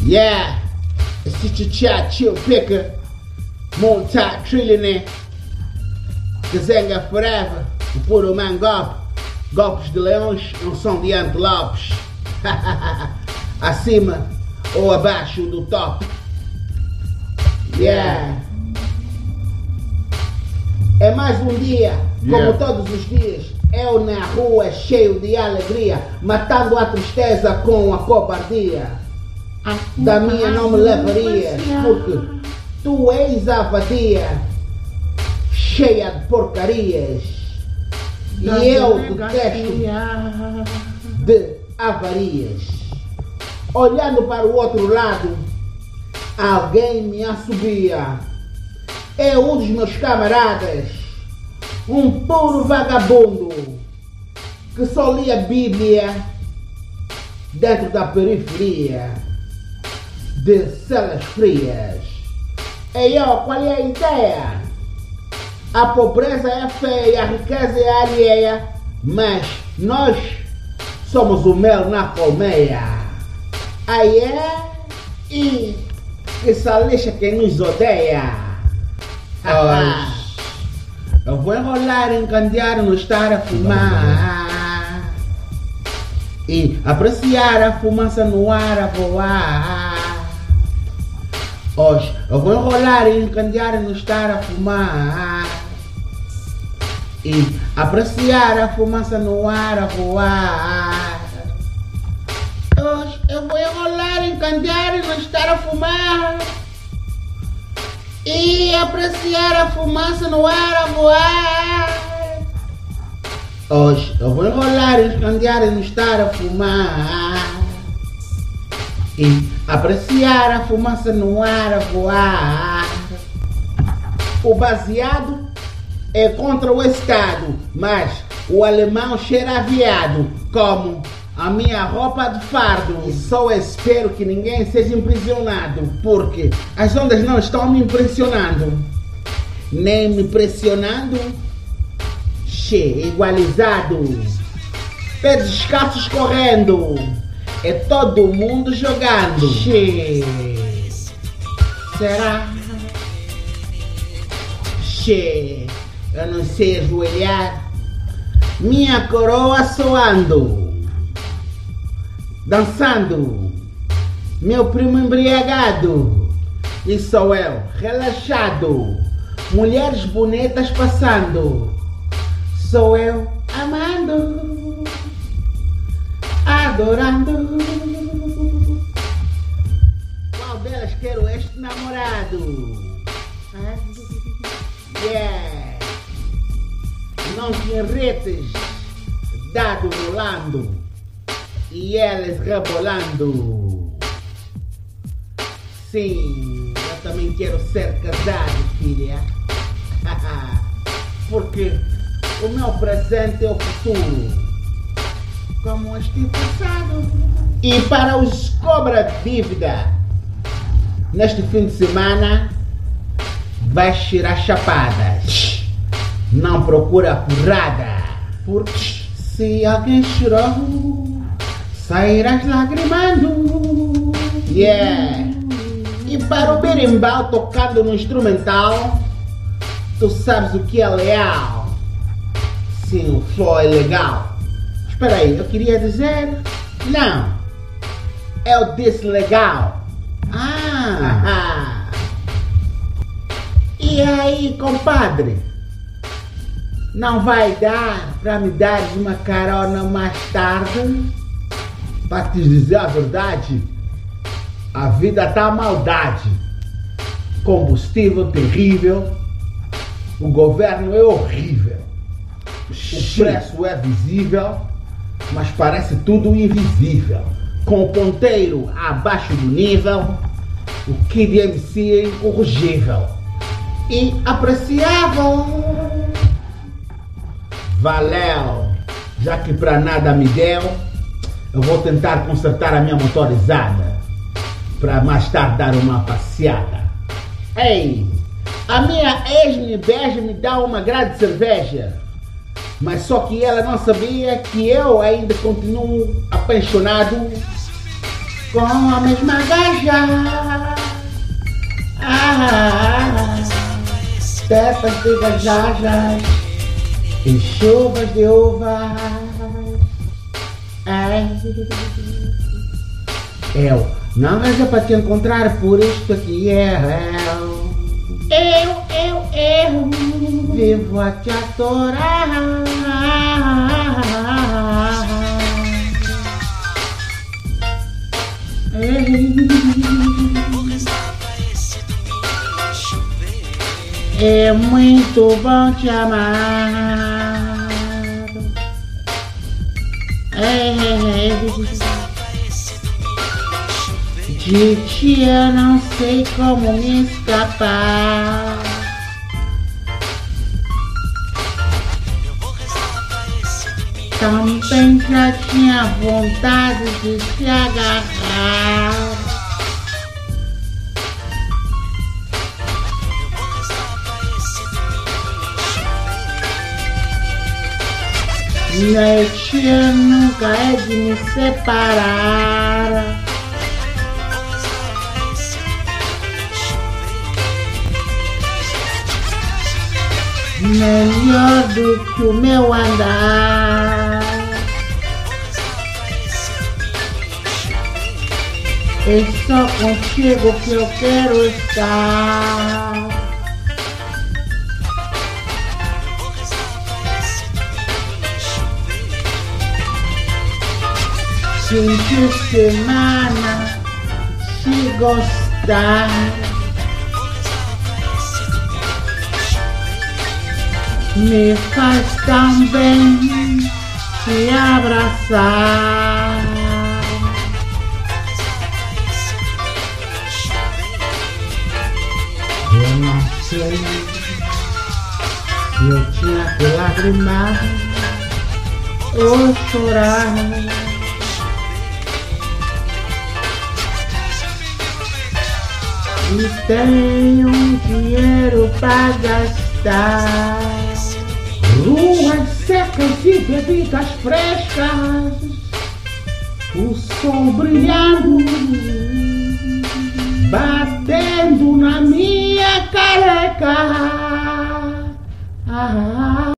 Yeah, esse tchá chill picker, multi-trillionaire, Kazenga forever, o puro man golpes de leões não são de antelopes, acima ou abaixo do top. Yeah. É mais um dia, como todos os dias, eu na rua cheio de alegria, matando a tristeza com a cobardia. Da minha não me levarias, porque tu és a vadia, cheia de porcarias, e eu detesto de avarias. Olhando para o outro lado, alguém me assobia. É um dos meus camaradas, um puro vagabundo, que só lia Bíblia dentro da periferia de celas frias. E eu, qual é a ideia? A pobreza é feia, a riqueza é alheia, mas nós somos o mel na colmeia. Aí é, e essa lixa que nos odeia. Eu vou enrolar, encandear, não estar a fumar e apreciar a fumaça no ar a voar. Hoje eu vou enrolar, encandear, não estar a fumar e apreciar a fumaça no ar a voar. Hoje eu vou enrolar, encandear, não estar a fumar e apreciar a fumaça no ar a voar. Hoje eu vou enrolar, escandear e não estar a fumar e apreciar a fumaça no ar a voar. O baseado é contra o Estado, mas o alemão cheira a viado, como a minha roupa de fardo. E só espero que ninguém seja impressionado, porque as ondas não estão me impressionando, nem me pressionando. Che, igualizado, pés descalços correndo, é todo mundo jogando. Che, será? Che, eu não sei ajoelhar, minha coroa soando, dançando, meu primo embriagado, e sou eu, relaxado, mulheres bonitas passando, sou eu, amando, adorando. Qual delas quero este namorado? Yeah. Não te enretes, dado rolando e elas rebolando. Sim, eu também quero ser casado, filha. Porque o meu presente é o futuro, como este passado. E para os cobra dívida, neste fim de semana vais tirar chapadas. Não procura porrada, porque se alguém chorou, sairás lagrimando. Yeah. E para o berimbau tocando no instrumental, tu sabes o que é leal. Sim, o flow é legal. Espera aí, eu queria dizer, não, eu disse legal. E aí, compadre, não vai dar para me dar uma carona mais tarde? Para te dizer a verdade, a vida tá maldade, combustível terrível, o governo é horrível, o preço é visível, mas parece tudo invisível, com o ponteiro abaixo do nível, o Kid MC é incorrigível e apreciável. Valeu, já que pra nada me deu, eu vou tentar consertar a minha motorizada, para mais tarde dar uma passeada. Ei, a minha ex-beija me dá uma grande cerveja, mas só que ela não sabia que eu ainda continuo apaixonado com a mesma gaja. Tetas de gajajas e chuvas de uvas. Eu não vejo para te encontrar, por isto que eu vivo a te atorar. É muito bom te amar. De ti eu não sei como me escapar. Também já tinha vontade de te agarrar. Noite nunca é de me separar. Melhor do que o meu andar. É só contigo que eu quero estar. Fim de semana, se gostar. Me faz tão bem te abraçar. Eu não sei se eu tinha que lagrimar ou chorar. E tenho dinheiro pra gastar. Ruas secas e bebidas frescas, o sol brilhando, batendo na minha careca.